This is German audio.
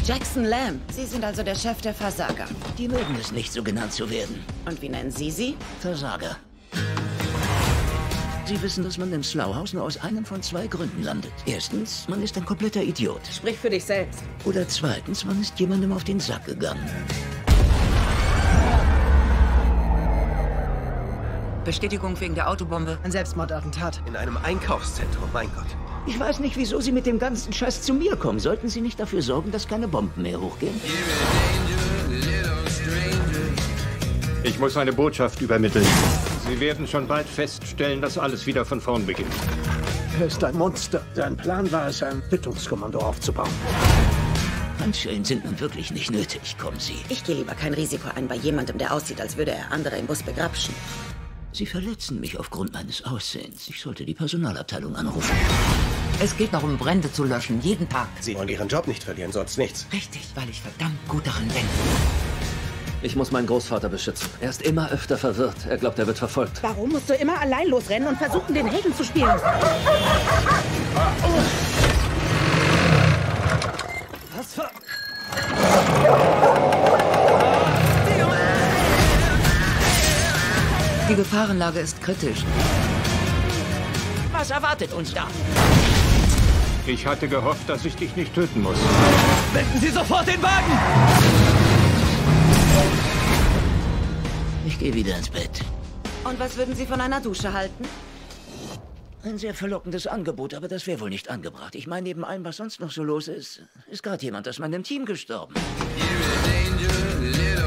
Jackson Lamb. Sie sind also der Chef der Versager. Die mögen es nicht, so genannt zu werden. Und wie nennen Sie sie? Versager. Sie wissen, dass man im Slough nur aus einem von zwei Gründen landet. Erstens, man ist ein kompletter Idiot. Sprich für dich selbst. Oder zweitens, man ist jemandem auf den Sack gegangen. Bestätigung wegen der Autobombe. Ein Selbstmordattentat. In einem Einkaufszentrum, mein Gott. Ich weiß nicht, wieso Sie mit dem ganzen Scheiß zu mir kommen. Sollten Sie nicht dafür sorgen, dass keine Bomben mehr hochgehen? Ich muss eine Botschaft übermitteln. Sie werden schon bald feststellen, dass alles wieder von vorn beginnt. Er ist ein Monster. Sein Plan war es, ein Rettungskommando aufzubauen. Handschellen sind nun wirklich nicht nötig. Kommen Sie. Ich gehe lieber kein Risiko ein bei jemandem, der aussieht, als würde er andere im Bus begrapschen. Sie verletzen mich aufgrund meines Aussehens. Ich sollte die Personalabteilung anrufen. Es geht darum, Brände zu löschen, jeden Tag. Sie wollen Ihren Job nicht verlieren, sonst nichts. Richtig, weil ich verdammt gut darin bin. Ich muss meinen Großvater beschützen. Er ist immer öfter verwirrt. Er glaubt, er wird verfolgt. Warum musst du immer allein losrennen und versuchen, den Helden zu spielen? Was für... Die Gefahrenlage ist kritisch. Was erwartet uns da? Ich hatte gehofft, dass ich dich nicht töten muss. Wenden Sie sofort den Wagen! Ich gehe wieder ins Bett. Und was würden Sie von einer Dusche halten? Ein sehr verlockendes Angebot, aber das wäre wohl nicht angebracht. Ich meine, neben allem, was sonst noch so los ist, ist gerade jemand aus meinem Team gestorben. You're a danger, little